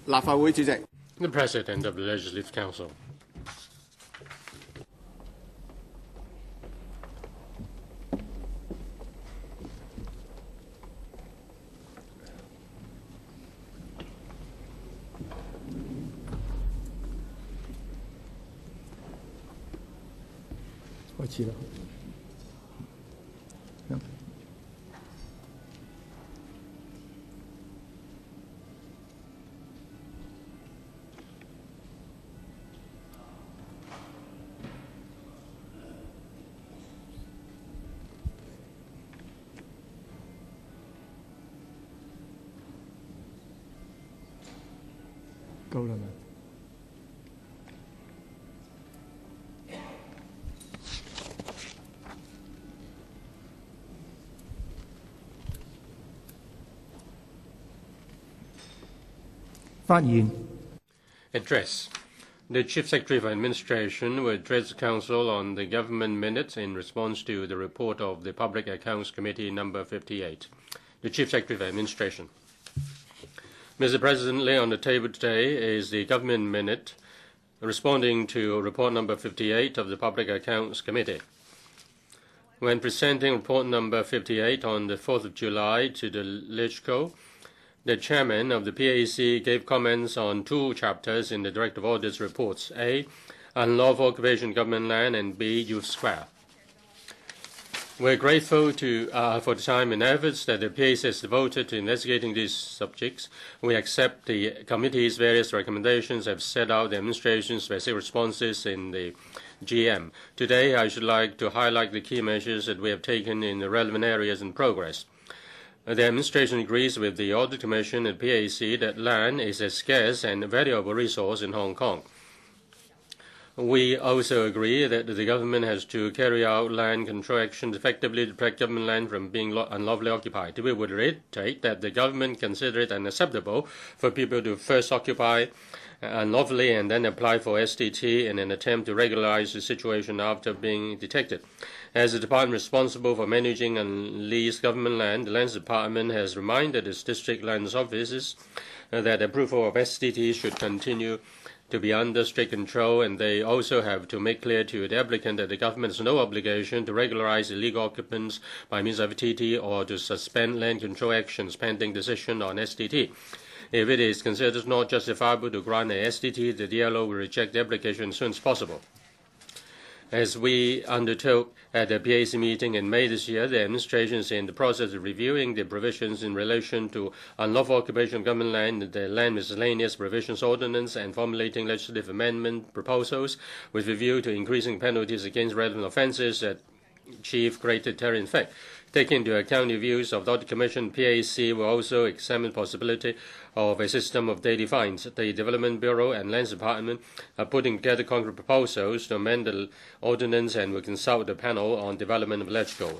立法會主席。 The President of the Legislative Council. 開始啦。夠啦嘛。發言。 Address. The Chief Secretary for Administration will address the Council on the government minutes in response to the report of the Public Accounts Committee number 58. The Chief Secretary for Administration. Mr. President, laid on the table today is the government minute responding to report number 58 of the Public Accounts Committee. When presenting report number 58 on the 4th of July to the LegCo, the chairman of the PAC gave comments on two chapters in the Director of Audit's reports: A, unlawful occupation of government land, and B, Youth Square. We're grateful for the time and efforts that the PAC has devoted to investigating these subjects. We accept the committee's various recommendations and have set out the administration's specific responses in the GM. Today, I should like to highlight the key measures that we have taken in the relevant areas in progress. The administration agrees with the Audit Commission and PAC that land is a scarce and valuable resource in Hong Kong. We also agree that the government has to carry out land control actions effectively to protect government land from being unlawfully occupied. We would reiterate that the government considers it unacceptable for people to first occupy unlawfully and then apply for STT in an attempt to regularize the situation after being detected. As the department responsible for managing unleased government land, the Lands Department has reminded its district lands offices that approval of STT should continue to be under strict control, and they also have to make clear to the applicant that the government has no obligation to regularize illegal occupants by means of TT or to suspend land control actions pending decision on STT. If it is considered not justifiable to grant a STT, the DLO will reject the application as soon as possible. As we undertook at the PAC meeting in May this year, the administration is in the process of reviewing the provisions in relation to unlawful occupation of government land, the Land Miscellaneous Provisions Ordinance, and formulating legislative amendment proposals with a view to increasing penalties against relevant offences that achieve greater deterrent effect. Taking into account the views of the Audit Commission, PAC will also examine the possibility of a system of daily fines. The Development Bureau and Lands Department are putting together concrete proposals to amend the ordinance and will consult the panel on development of LegCo.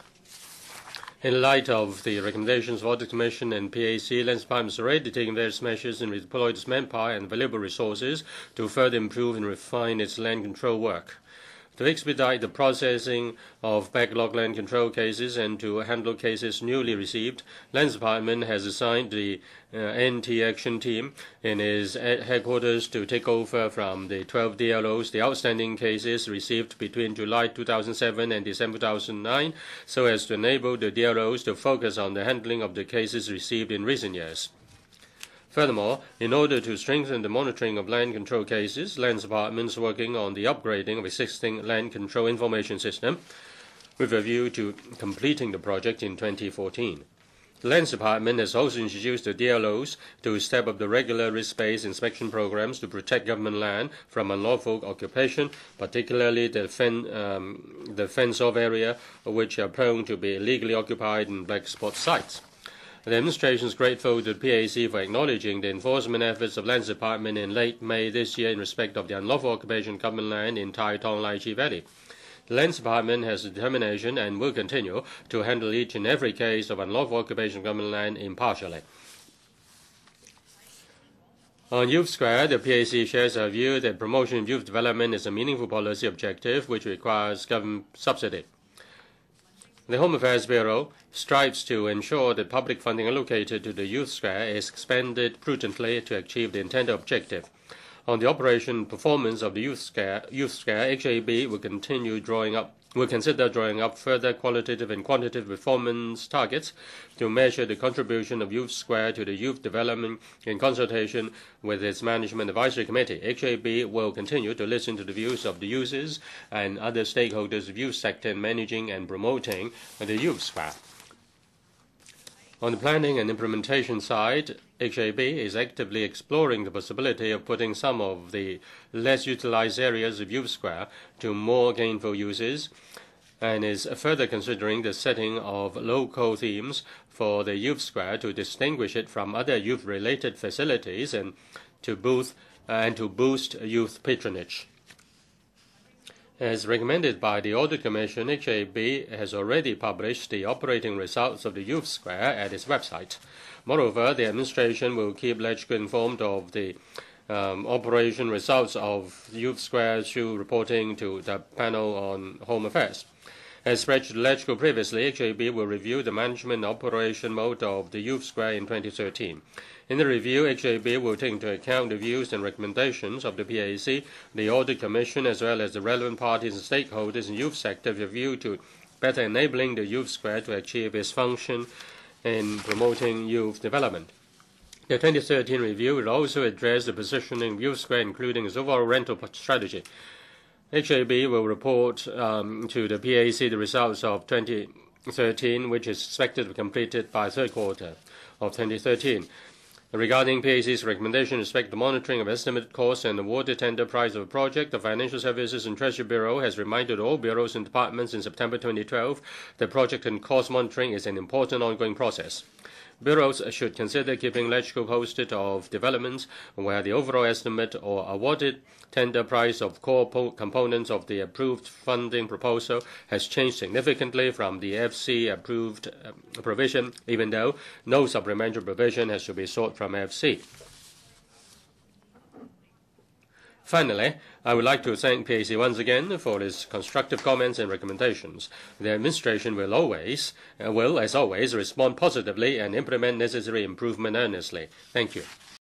In light of the recommendations of the Audit Commission and PAC, Lands Department is already taking various measures and deploy its manpower and available resources to further improve and refine its land control work. To expedite the processing of backlog land control cases and to handle cases newly received, Lands Department has assigned the NT Action Team in its headquarters to take over from the 12 DLOs the outstanding cases received between July 2007 and December 2009, so as to enable the DLOs to focus on the handling of the cases received in recent years. Furthermore, in order to strengthen the monitoring of land control cases, Lands Department is working on the upgrading of existing land control information system with a view to completing the project in 2014. The Lands Department has also introduced the DLOs to step up the regular risk-based inspection programs to protect government land from unlawful occupation, particularly the fence-off area, which are prone to be illegally occupied in black spot sites. The administration is grateful to the PAC for acknowledging the enforcement efforts of Lands Department in late May this year in respect of the unlawful occupation of government land in Tai Tong Lai Chi Valley. The Lands Department has the determination and will continue to handle each and every case of unlawful occupation of government land impartially. On Youth Square, the PAC shares our view that promotion of youth development is a meaningful policy objective which requires government subsidy. The Home Affairs Bureau strives to ensure that public funding allocated to the Youth Square is expended prudently to achieve the intended objective. On the operation and performance of the Youth Square, HAB will consider drawing up further qualitative and quantitative performance targets to measure the contribution of Youth Square to the youth development in consultation with its Management Advisory Committee. HAB will continue to listen to the views of the users and other stakeholders of youth sector in managing and promoting the Youth Square. On the planning and implementation side, HAB is actively exploring the possibility of putting some of the less utilized areas of Youth Square to more gainful uses, and is further considering the setting of local themes for the Youth Square to distinguish it from other youth-related facilities and to boost youth patronage. As recommended by the Audit Commission, HAB has already published the operating results of the Youth Square at its website. Moreover, the administration will keep LegCo informed of the operation results of Youth Square through reporting to the panel on Home Affairs. As spread to LegCo previously, HAB will review the management operation mode of the Youth Square in 2013. In the review, HAB will take into account the views and recommendations of the PAC, the Audit Commission, as well as the relevant parties and stakeholders in the youth sector with a view to better enabling the Youth Square to achieve its function in promoting youth development. The 2013 review will also address the positioning of Youth Square, including its overall rental strategy. HAB will report to the PAC the results of 2013, which is expected to be completed by third quarter of 2013. Regarding PAC's recommendation with respect to monitoring of estimated costs and awarded tender price of a project, the Financial Services and Treasury Bureau has reminded all bureaus and departments in September 2012 that project and cost monitoring is an important ongoing process. Bureaus should consider keeping LegCo posted of developments where the overall estimate or awarded tender price of core components of the approved funding proposal has changed significantly from the FC approved provision, even though no supplementary provision has to be sought from FC. Finally, I would like to thank PAC once again for its constructive comments and recommendations. The administration will, as always, respond positively and implement necessary improvement earnestly. Thank you.